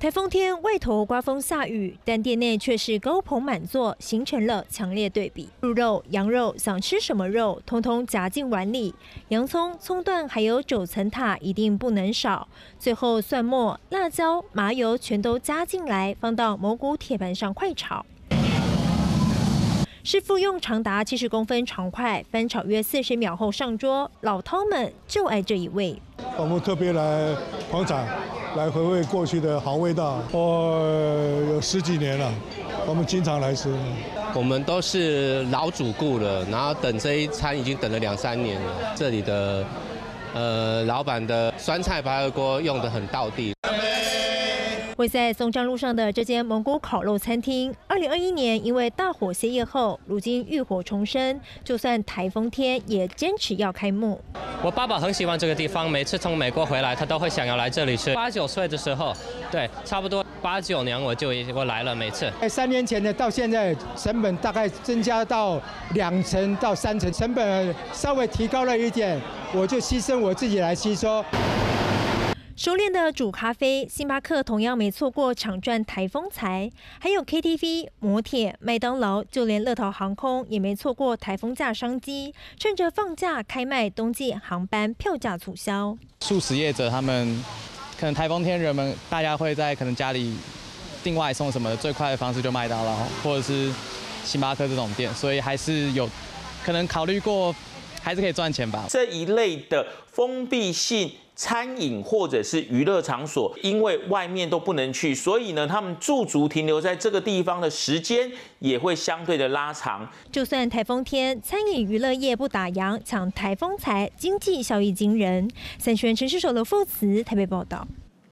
台风天外头刮风下雨，但店内却是高朋满座，形成了强烈对比。鹿肉、羊肉，想吃什么肉，通通夹进碗里。洋葱、葱段还有9层塔一定不能少。最后蒜末、辣椒、麻油全都加进来，放到蘑菇铁板上快炒。 师傅用长达70公分长块翻炒约40秒后上桌，老饕们就爱这一味。 我们特别来捧场，来回味过去的好味道。有10几年了，我们经常来吃。 我们都是老主顾了，然后等这一餐已经等了2、3年了。这里的老板的酸菜白肉锅用得很道地。 位在松江路上的这间蒙古烤肉餐厅，2021年因为大火歇业后，如今浴火重生，就算台风天也坚持要开幕。 我爸爸很喜欢这个地方，每次从美国回来，他都会想要来这里吃。8、9岁的时候，对，差不多8、9年我来了，每次。 3年前的到现在，成本大概增加到2成到3成，成本稍微提高了一点，我就牺牲我自己来吸收。 熟练的煮咖啡，星巴克同样没错过抢赚台风财，还有 KTV、摩铁、麦当劳，就连乐桃航空也没错过台风假商机，趁着放假开卖冬季航班票价促销。 素食业者他们可能台风天人们大家会在可能家里订外送什么的，最快的方式就麦当劳或者是星巴克这种店，所以还是有可能考虑过，还是可以赚钱吧。 这一类的封闭性 餐饮或者是娱乐场所，因为外面都不能去，所以呢，他们驻足停留在这个地方的时间也会相对的拉长。 就算台风天，餐饮娱乐业不打烊，抢台风财，经济效益惊人。3圈城市首楼副词台北报道。